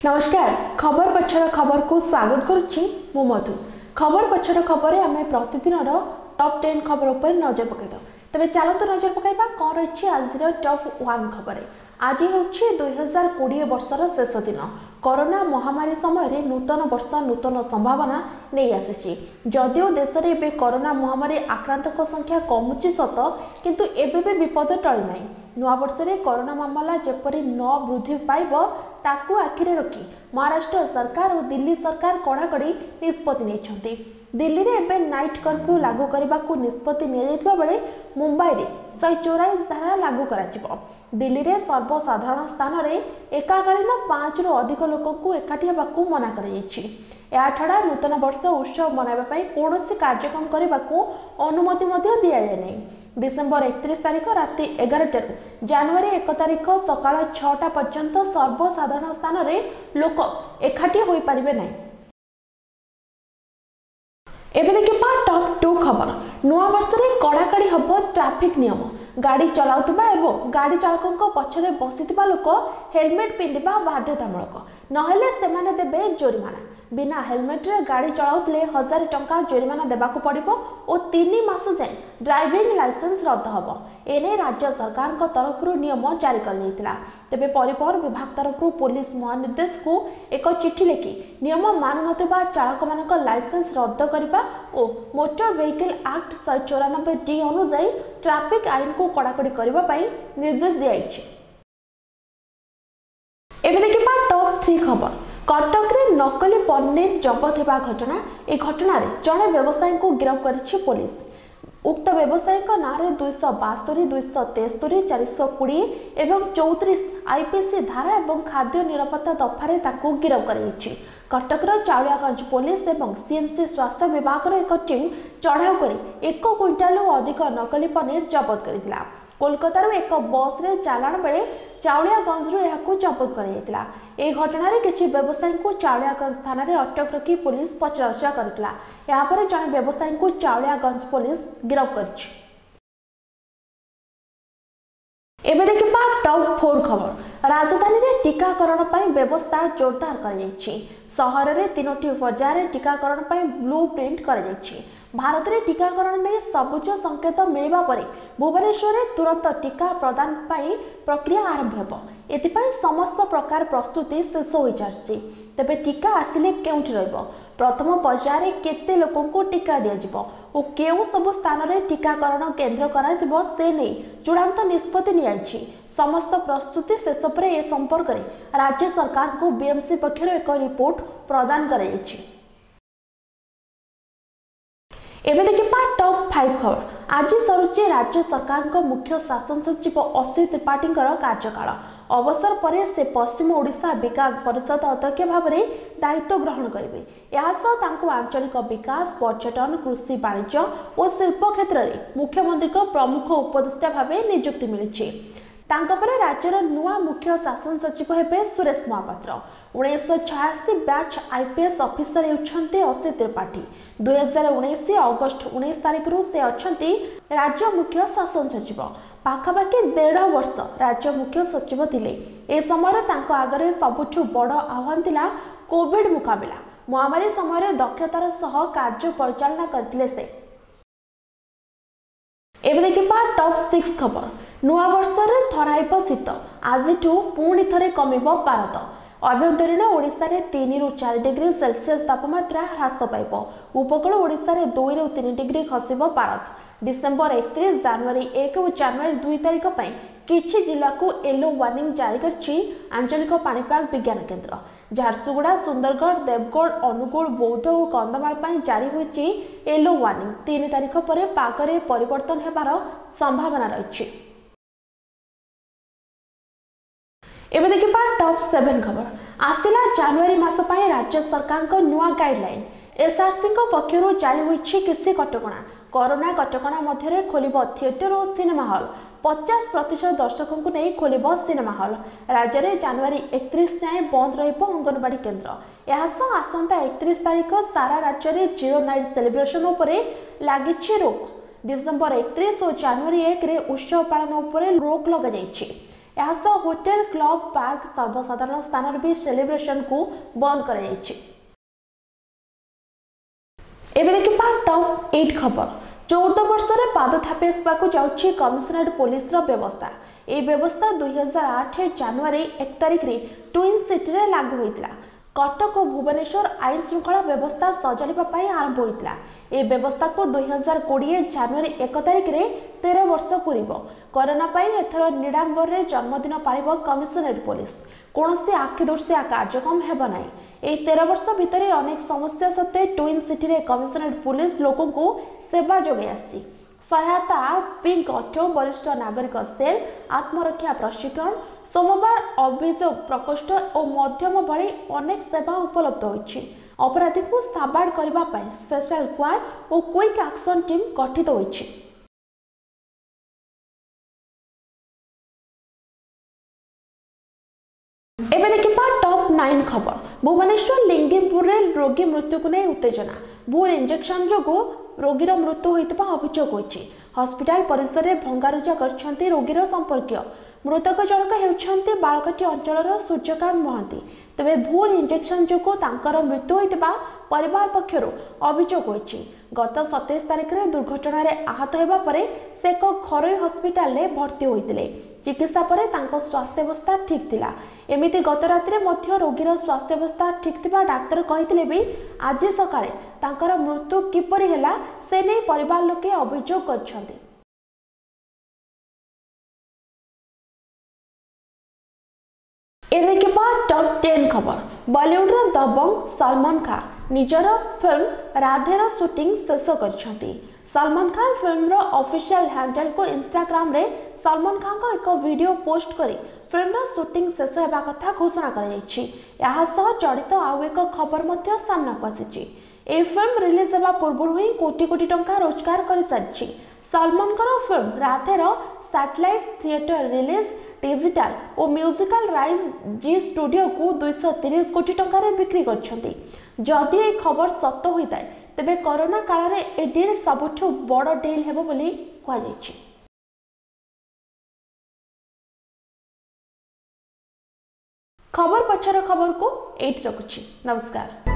नमस्कार। खबर पछर खबर को स्वागत करुच्ची मु मधु। खबर पछर खबर आम प्रतिदिन टॉप 10 खबर उपर नजर पकईद। तेज चलतु नजर पकईबा कौन रही आज टॉप 1 खबर। आज हूँ 2020 वर्षर शेष दिन। कोरोना महामारी समय नूतन वर्ष नूतन संभावना नहीं आसी। जदिओ देश में एवं कोरोना महामारी आक्रांतक संख्या कमुची सत किंतु एबे भी विपद टली ना। नुआ वर्ष में कोरोना मामला जेपरी न वृद्धि पाइब ताकू आखिरे रखी महाराष्ट्र सरकार और दिल्ली सरकार कड़ाकड़ी निष्पत्ति नहीं। दिल्ली में एवं नाइट कर्फ्यू लागू करने को निष्पत्ति बेले मुंबई में 144 धारा लागू कर। दिल्ली में सर्वसाधारण स्थान में एकाकालीन 5 रु अधिक लोक को एकाठी होगा मना छड़ा नूतन वर्ष उत्सव मनवाई कौन कार्यक्रम करने को अनुमति दि जाए। डिसेम्बर 31 तारिख राति 11 जनवरी 1 तारिख सकाळ 6टा पर्यंत सर्वसाधारण स्थान में लोक एकाठी हो पारिबे नहीं। एबे देखिबा टॉप 2 खबर। नुआ वर्ष में कड़ाकड़ी हब ट्रैफिक नियम। गाड़ी चलाउतबा एवं गाड़ी चालकों पछरे बसिथिबा लोक हेलमेट पिंधिबा बाध्यतामूलक नहेले सेमाने देबे जोरिमाना। बिना हेलमेट रे गाड़ी चलाउतले 1000 टंका जोरिमाना देबाकू पड़िबो और 3 मास जाए ड्राइविंग लाइसेंस रद्द हबो। एने राज्य सरकार तरफ नियम जारी कर जायतिला। तेबे परिवहन विभाग तरफ पुलिस महानिर्देशक को एक चिठी लिखि नियम मानु नथिबा चालक मानक लाइसेंस रद्द करबा और मोटर व्हीकल एक्ट 194 डी अनुसार ट्रैफिक आईन को कड़ाकड़ी करबा पई निर्देश दियाइछि। एबे देखिबा टॉप 3 खबर। कटक रे नकली पनीर जबत होगा घटना। ए घटना रे जड़े व्यवसायी को गिरफ्त करिछि पुलिस। उक्त व्यवसायी ना रे 272, 273, 420 एवं 34 आईपीसी धारा एवं खाद्य निरापत्ता दफारे ताको गिरफ्त करिछि। कटक चाउलियागंज पुलिस एवं सीएमसी स्वास्थ्य विभाग एक टीम चढ़ाऊ कर 1 क्विंटाल अधिक नकली पनीर जबत करथिला। कोलकाता एक बस रे चालाण बेले चाउलियागंज जबत कर घटना किसी व्यवसायी को चाउलियागंज थाना रे अटक रखी पुलिस पचराउचरा करथिला। या पर जने व्यवसायी को चाउलियागंज पुलिस गिरफ्त करिछि। एबे देखिबा टॉप 4 खबर। राजधानी रे टीकाकरण पई व्यवस्था जोरदार कर सहर में 3टी पर्यायर टीकाकरण पई ब्लू प्रिंट कर। भारत में टीकाकरण में सबुज संकेत मिलवा पर भुवनेश्वर में तुरंत टीका प्रदान पाई प्रक्रिया आरंभ हो। एथिपाई समस्त प्रकार प्रस्तुति शेष हो सारी। तेबे टीका आसिले केउठी रहइबो, प्रथम पर्यायर केते लोकों को टीका दिया जिवो और केउ सब स्थान में टीकाकरण केन्द्र करा जिवो से नहीं चूड़ांत निष्पत्ति नियाइछि। समस्त प्रस्तुति शेष पर ए संपर्क में राज्य सरकार को बीएमसी पक्षर एक रिपोर्ट प्रदान कराइछि। एबे देखिबा टॉप 5 खबर। आज सरुचे राज्य सरकार को मुख्य शासन सचिव असित त्रिपाठी कार्यकाल अवसर पर से पश्चिम ओडिशा विकास परिषद अध्यक्ष भाव में दायित्व ग्रहण करेंगे। आंचलिक विकास, पर्यटन, कृषि, वाणिज्य और शिल्प क्षेत्र में मुख्यमंत्री को प्रमुख उपदेष्टा भाव नियुक्ति मिली। राज्यर नुआ मुख्य शासन सचिव हेबे Suresh Mahapatra. 1986 batch IPS officer होती असित त्रिपाठी। 2019 अगस्ट 19 तारिख से अच्छी राज्य मुख्य शासन सचिव। पाखापाखि 1.5 वर्ष राज्य मुख्य सचिव थिले। ए समय आगे सबुठ बड़ आह्वान थिला कोविड मुकाबला। महामारी समय दक्षतार सह कार्य परिचालना करथिले से। एबे देखिबा टॉप 6 खबर। नुआ वर्ष रे थराइब शीत। आज पुणी थे कमिब पारद। आभ्यंतरीण ओडिशा रे 3 रु 4 डिग्री सेल्सियस तापमात्रा ह्रास पाइब। उपकूल ओडिशा रे 2 रु 3 डिग्री खसिब पारद। डिसेम्बर 31, जनवरी 1 और जनवरी 2 तारिख पई किछि जिला को येलो वार्निंग जारी करछि आंचलिक पाणीपाग विज्ञान केन्द्र। झारसुगुड़ा, सुंदरगढ़, देवगढ़, अनुगुल, बौद्ध और कंधमाल पई जारी होइछि येलो वार्निंग। 3 तारिख पर पागरे परिवर्तन हेबार संभावना रहिछि। एबे देखिबा टॉप 7 खबर। आसिला जनवरी मास पई राज्य सरकार को नुआ गाइडलाइन। एसआरसी को पक्षरु जारी होइछि किछि कटकणा। कोरोना कटकणा मध्यरे खोलिबो थिएटर और सिनेमा हॉल। 50% दर्शकों को नहीं खोलिबो सिनेमा हॉल। राज्य में जनवरी 31 जाए बंद रहिबो अंगनवाड़ी केन्द्र। यासंग आसंता 31 तारिख सारा राज्य में जीरो नाइट सेलिब्रेशन उपरे लागिछि रोक। डिसेम्बर 31 और जनवरी 1 रे उत्सव पालन उपरे रोक लगा जाइछि। यह होटेल क्लब पार्क सर्वसाधारण स्थान भी सेलिब्रेशन को बंद कर टॉप 8 खबर 14 वर्ष में पाद थापिବାକୁ ଯାଉଛି कमिशनरेट पुलिस व्यवस्था। यह व्यवस्था 2008 जनवरी 1 तारिख रे ट्विन सिटी रे लागू होइतिला। कटक और भुवनेश्वर आईन श्रृंखला व्यवस्था सजाड़ा आरंभ होता। यह व्यवस्था को 2020 जनवरी 1 तारिख रे 13 वर्ष पूर्व। कोरोना एथर निडांबर रे जन्मदिन पालिब कमिशनरेट पुलिस। कौन सी आखिदर्शिया कार्यक्रम हेब ना। यह 13 वर्ष भितर अनेक समस्या सत्वे ट्विन सिटी रे कमिशनरेट पुलिस लोकों को सेवा जोगे आसी। सहायता पिंक ऑटो वरिष्ठ नागरिक सेल आत्मरक्षा प्रशिक्षण सोमवार अभियोग प्रकोष्ठ और मध्यम भली अनेक सेवा उपलब्ध होइछि। अपराधी को साबाड़ करने स्पेशल स्क्वाड और क्विक एक्शन टीम गठित होइछि। एबे देखिबा टॉप 9 खबर। भुवनेश्वर लिंगिमपुर रे रोगी मृत्यु को नहीं उत्तेजना। भूल इंजेक्शन जोगो रोगीर मृत्यु होइतबा अभियोग होइछि। हॉस्पिटल परिसर में भंगारुजा करछन्ती रोगीर संपर्कीय। मृतक जनक हेउछन्ती बालकटी अंचलर सूर्यकांत महांती। तबे भूल इंजेक्शन जोगो तांकर मृत्यु होइतबा परिवार पक्षरु अभियोग होइछि। गत 27 तारिख रे दुर्घटना रे आहत हेबा परे से एक घरोई हॉस्पिटल रे भर्ती होइतिले। चिकित्सा परे तांको स्वास्थ्य अवस्था ठीक थिला। एमिति गत रात्रि मध्य रोगीर स्वास्थ्य अवस्था ठीक थिबा डाक्टर कहिथिले भी आज सकाळे तांकर मृत्यु किपरि हैला से नै परिवार लोके अभियोग करछन्ती। एबे टॉप 10 खबर। बॉलीवुड रो दबंग सलमान खान निजर फिल्म राधेर शूटिंग शेष करछन्ती। सलमान खान फिल्म रो ऑफिशियल हैंडल को इंस्टाग्राम रे सलमान खान को एक वीडियो पोस्ट करी फिल्म रो शूटिंग शेष हेबा कथा घोषणा कर जायछि। यहा सह जड़ित आउ एक खबर मध्य सामना को आसीछि। ए फिल्म रिलीज हेबा पूर्व ही कोटी कोटी टंका रोजगार कर सारिछि। सलमान को फिल्म राधेर सैटेलाइट थिएटर रिलीज डिजिटल और म्यूजिकल राइज जी स्टूडियो को 230 कोटी टंका रे बिक्री करछन्ती। जदि ए खबर सत्य होइताय तेबे कोरोना काल रे ए डील सबुठु बड़ डील हेबो बोली कहा जायछि। खबर पछर खबर को एट रखुछि। नमस्कार।